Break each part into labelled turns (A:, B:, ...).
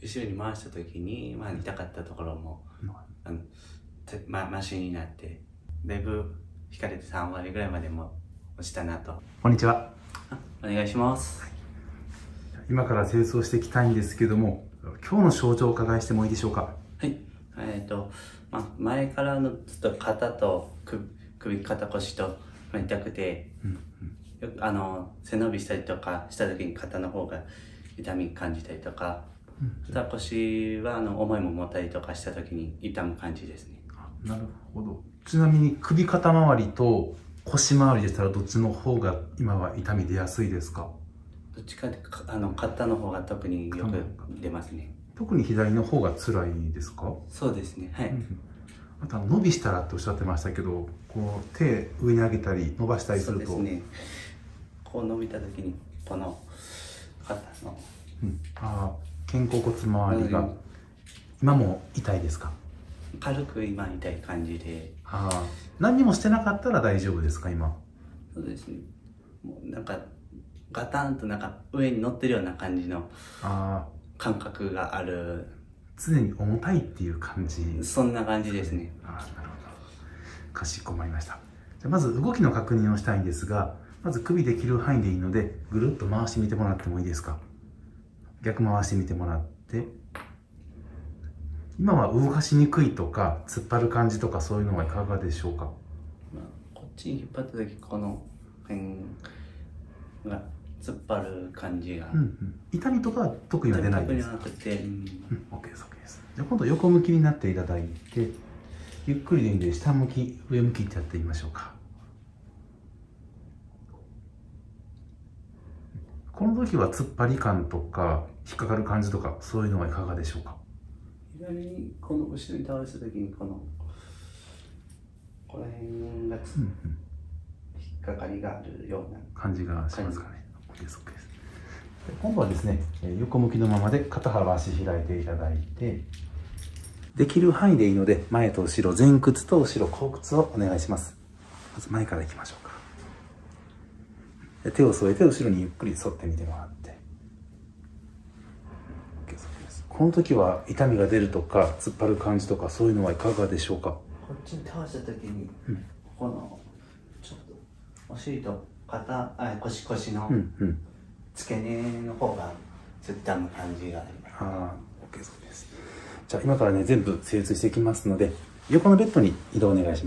A: 後ろに回した時に、痛かったところも、マシになって、だいぶ引かれて3割ぐらいまでも落ちたなと。
B: こんにちは。
A: お願いします。
B: 今から清掃していきたいんですけども、今日の症状をお伺いしてもいいでしょうか。
A: はい。前からのずっと肩と首、肩腰と痛くて、よく背伸びしたりとかした時に肩の方が痛み感じたりとか、肩腰は重いも持ったりとかした時に痛む感じですね。
B: なるほど。ちなみに首肩周りと腰周りでしたらどっちの方が今は痛み出やすいですか？
A: どっちかで肩の方が特によく出ますね。
B: 特に左の方が辛いですか？
A: そうですね。はい。
B: あと伸びしたらっておっしゃってましたけど、こう手上に上げたり伸ばしたりすると、
A: そうですね。こう伸びた時にこの肩の、
B: 肩甲骨周りが今も痛いですか？
A: 軽く今痛い感じで。
B: 何にもしてなかったら大丈夫ですか今？
A: そうですね。もうガタンと上に乗ってるような感じの感覚がある。
B: 常に重たいっていう感じ。
A: そんな感じですね。
B: なるほど。かしこまりました。じゃあまず動きの確認をしたいんですが、まず首できる範囲でいいので、ぐるっと回してみてもらってもいいですか？逆回してみてもらって、今は動かしにくいとか、突っ張る感じとかそういうのはいかがでしょうか？
A: こっちに引っ張った時、この辺が突っ張る感じが。
B: 痛みとかは特には出ないですか？
A: 特になくて。
B: OK です、OK です。じゃあ今度横向きになっていただいて、ゆっくりでいいんで下向き、上向きってやってみましょうか。この時は突っ張り感とか引っかかる感じとかそういうのはいかがでしょうか？
A: 左にこの後ろに倒した時にこの辺が引っかかりがあるような
B: 感じがしますかね。OK です、OKです。今度はですね、横向きのままで肩幅足開いていただいて、できる範囲でいいので前と後ろ、前屈と後ろ後屈をお願いします。まず前からいきましょうか。手を添えて後ろにゆっくり沿ってみてもらって、この時は痛みが出るとか突っ張る感じとかそういうのはいかがでしょうか？
A: こっちに倒した時に、このちょっとお尻と腰の付け根の方がちょっと痛む感じがあります。
B: OK そうです。じゃあ今からね全部整列していきますので、横のベッドに移動お願いします。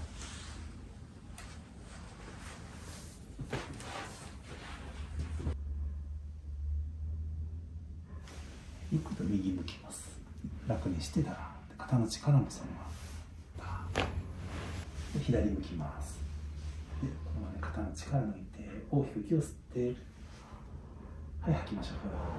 B: ゆっくりと右向きます。楽にしてだら肩の力もそのままで左向きます。でこのまま肩の力抜いて大きく息を吸って、はい、吐きましょう。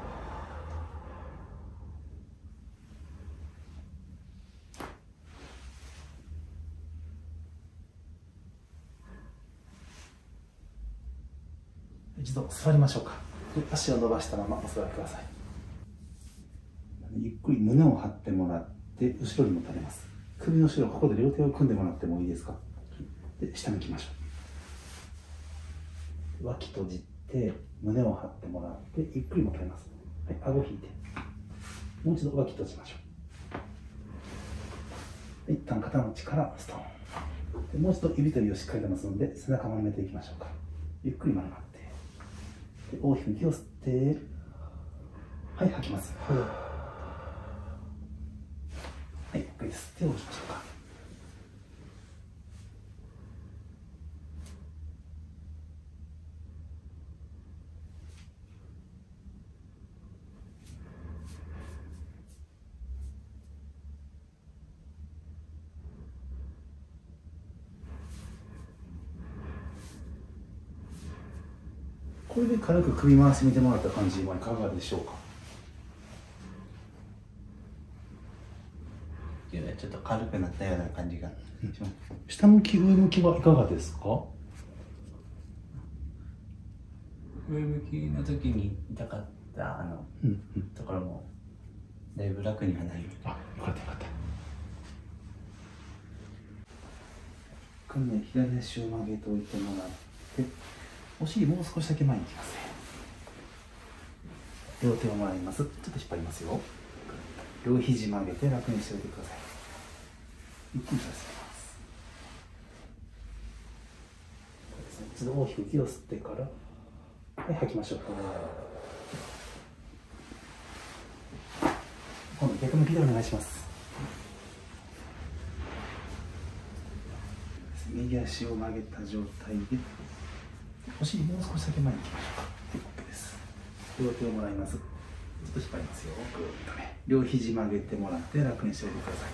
B: 一度座りましょうか。足を伸ばしたままお座りください。ゆっくり胸を張ってもらって後ろにもたれます。首の後ろ、ここで両手を組んでもらってもいいですか？で下向きましょう。脇閉じて胸を張ってもらってゆっくりもたれます。はい、顎引いてもう一度脇閉じましょう。一旦肩の力ストーンで、もう一度指と指をしっかりと結んで背中丸めていきましょうか。ゆっくり丸まってで大きく息を吸って、はい、吐きます。はい、ゆっくり吸って下ろしましょうか。これで軽く首回してみてもらった感じはいかがでしょうか？
A: ちょっと軽くなったような感じがします。
B: 下向き、上向きはいかがですか？
A: 上向きの時に痛かったところもだいぶ楽にはなります。
B: よかったよかった。左足を曲げておいてもらって、お尻もう少しだけ前に行きますね。両手を回ります。ちょっと引っ張りますよ。 両肘曲げて楽にしておいてください。ゆっくりさせます。一度大きく息を吸ってから、はい、吐きましょう。今度逆向きでお願いします。右足を曲げた状態で、お尻もう少しだけ前に行きましょうか。はい、OK です。両手をもらいます。ちょっと引っ張りますよ。ぐーっとね。両肘曲げてもらって楽にしておいてください。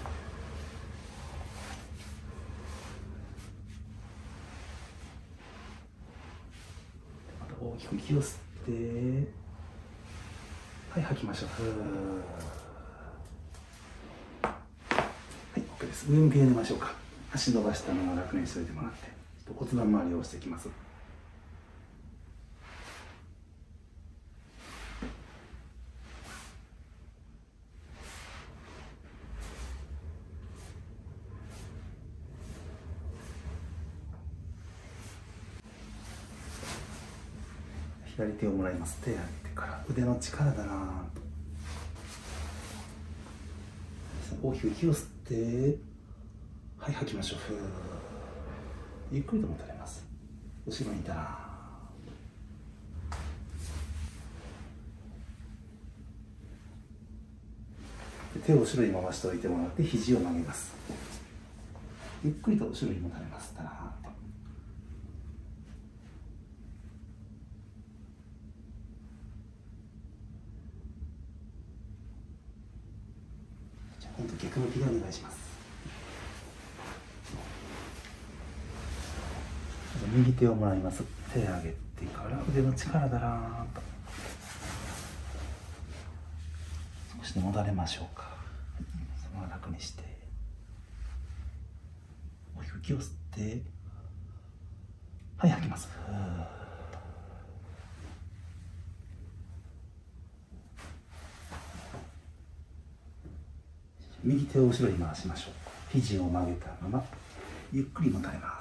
B: また大きく息を吸って、はい、吐きましょう。はい、OK です。上向きで寝ましょうか。足伸ばしたまま楽にしておいてもらって、ちょっと骨盤周りを押していきます。左手をもらいます。手上げてから腕の力だなぁと。大きく息を吸って、はい、吐きましょう。ゆっくりと持たれます。後ろにいたら。手を後ろに回しておいてもらって肘を曲げます。ゆっくりと後ろにもたれます。だらーっと。じゃあ今度逆向きでお願いします。右手をもらいます。手を上げてから腕の力だらーんと。少し戻れましょうか。そのまま楽にして。大きく息を吸って、はい、吐きます。右手を後ろに回しましょう。肘を曲げたままゆっくりもたれます。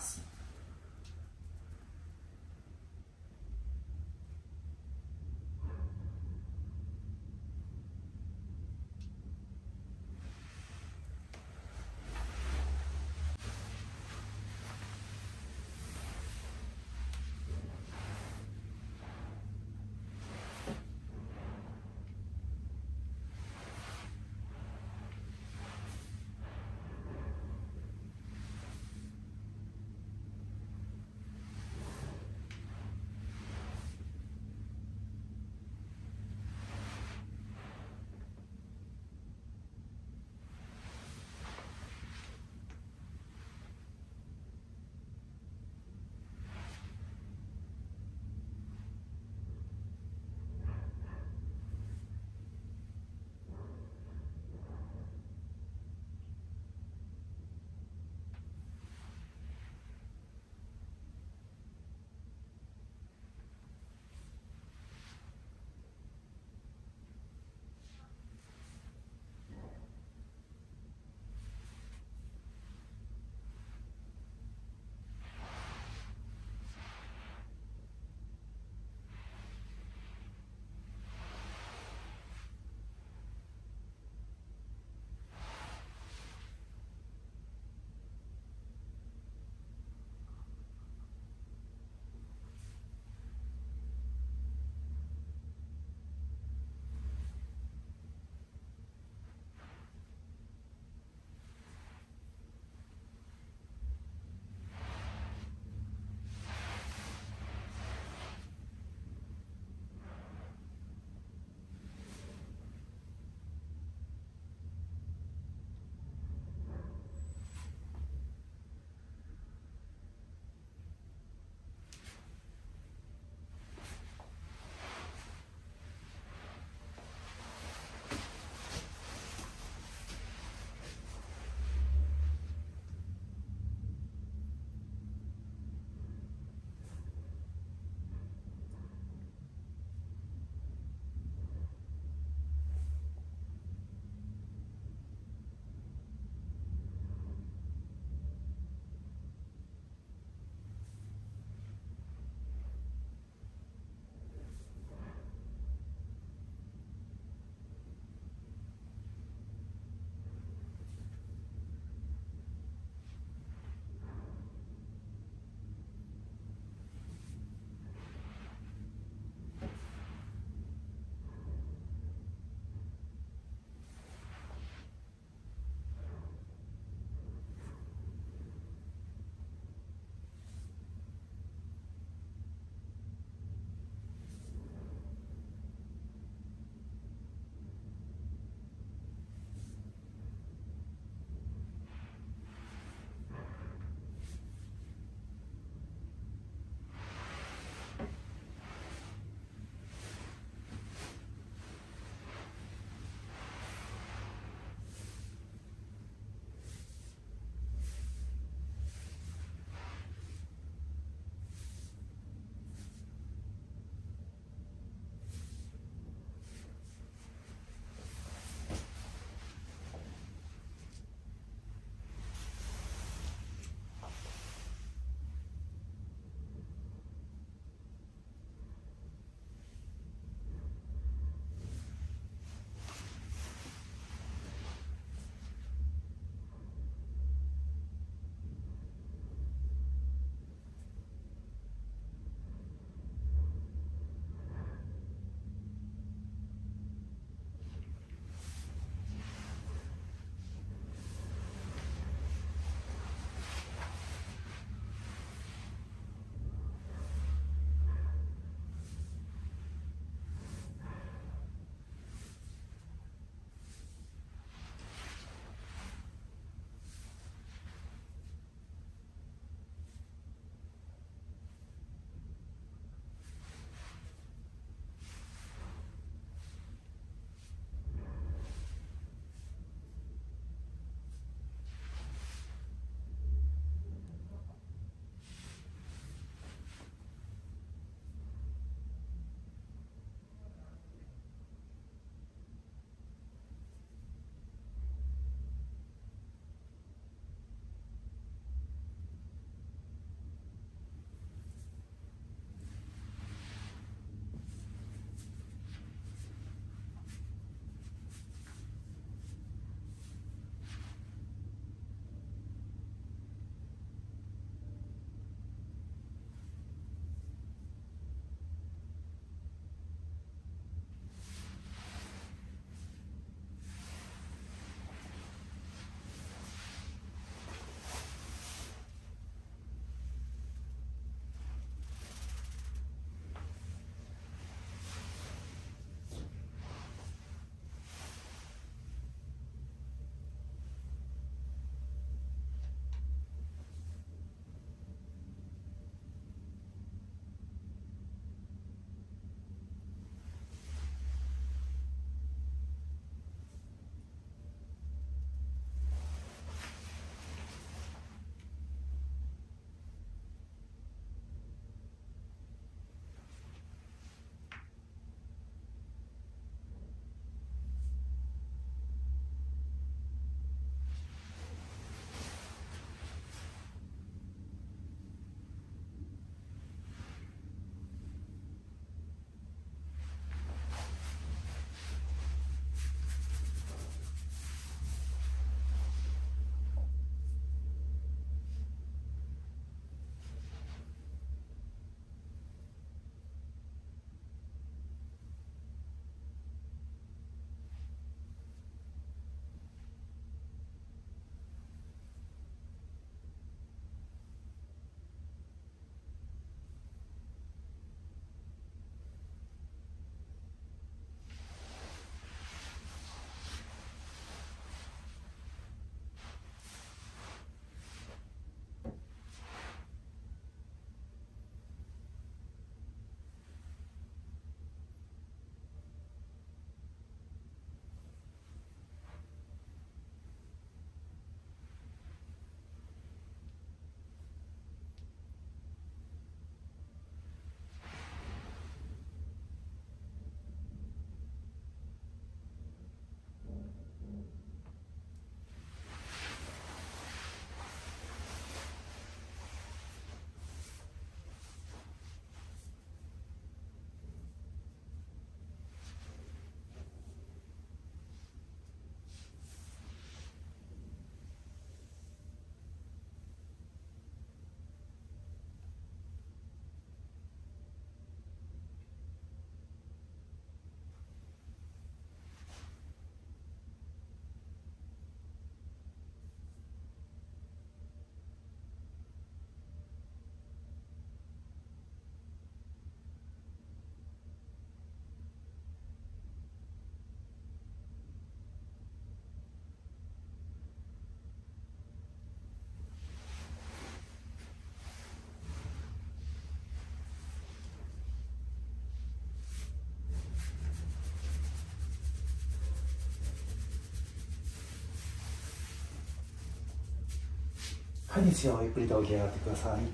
B: はいですよ、ゆっくりと起き上がってください。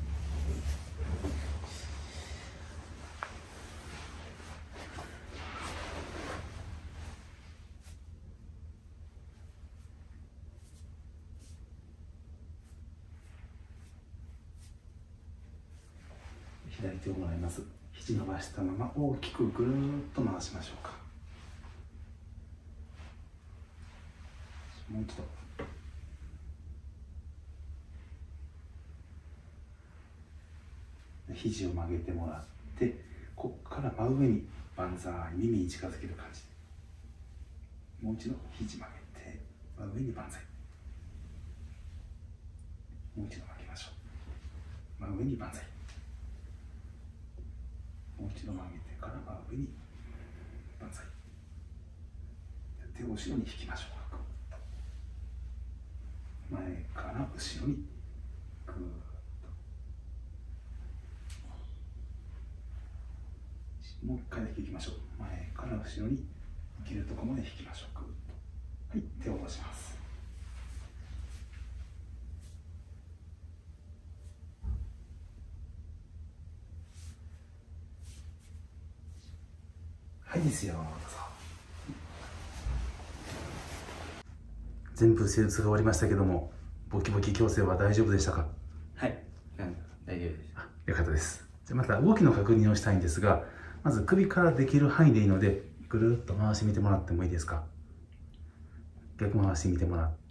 B: 左手をもらいます。肘伸ばしたまま大きくぐるーっと回しましょうか。もう一度。肘を曲げてもらって、ここから真上に万歳、耳に近づける感じ。もう一度肘曲げて真上に万歳。もう一度曲げましょう。真上に万歳。もう一度曲げてから真上に万歳。手を後ろに引きましょう。前から後ろにぐーっと。もう一回だけ引きましょう。前から後ろにいけるところまで引きましょう。ぐーっと。はい、手を下ろします。はいですよ。全部施術が終わりましたけども、ボキボキ矯正は大丈夫でしたか？
A: はい、大丈夫です。
B: よかったです。じゃまた動きの確認をしたいんですが、まず首からできる範囲でいいので、ぐるっと回してみてもらってもいいですか？逆回してみてもらって、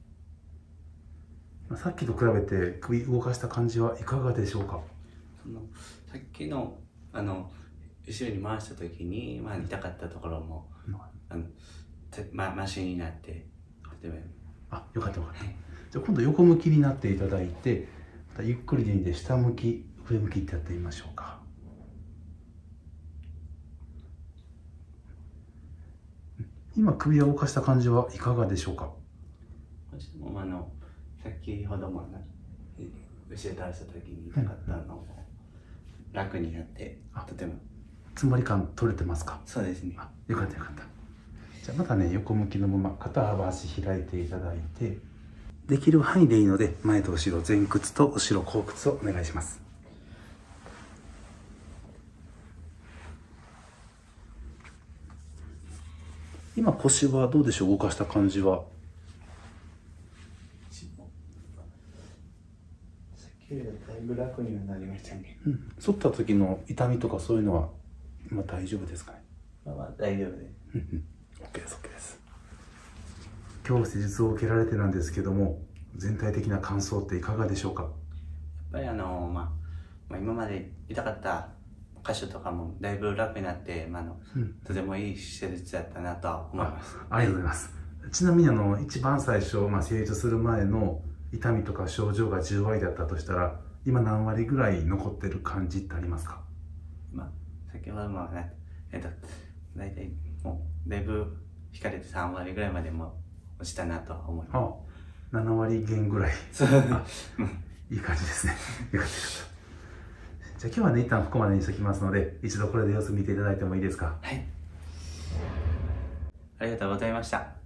B: さっきと比べて首動かした感じはいかがでしょうか？
A: さっきの後ろに回した時に、痛かったところも、マシになってとても。
B: あ、よかったよかった。じゃあ今度横向きになっていただいて、またゆっくりでいいんで下向き上向きってやってみましょうか。今首を動かした感じはいかがでしょうか？
A: 先ほども後ろ倒した時に痛かったのを楽になって、とても
B: つもり感取れてますか？
A: そうですね。
B: よかったよかった。じゃあまたね、横向きのまま肩幅足開いていただいて、できる範囲でいいので前と後ろ前屈と後ろ後屈をお願いします。今腰はどうでしょう？動かした感じは。
A: さっきよりはだいぶ楽にはなりましたね。
B: 反った時の痛みとかそういうのは今大丈夫ですかね？
A: 大丈夫です。
B: OK です OK です。今日施術を受けられてなんですけども、全体的な感想っていかがでしょうか？
A: やっぱり今まで痛かった箇所とかもだいぶ楽になって、とてもいい施術だったなとは思います。
B: ありがとうございます。ちなみに一番最初、施術する前の痛みとか症状が10割だったとしたら、今何割ぐらい残ってる感じってありますか？
A: 先ほど大体もうだいぶ引かれて3割ぐらいまでも落ちたなとは思います。
B: 7割減ぐらい。いい感じですね。よかったよかった。じゃあ今日はね、一旦ここまでにしておきますので、一度これで様子見ていただいてもいいですか？
A: はい。ありがとうございました。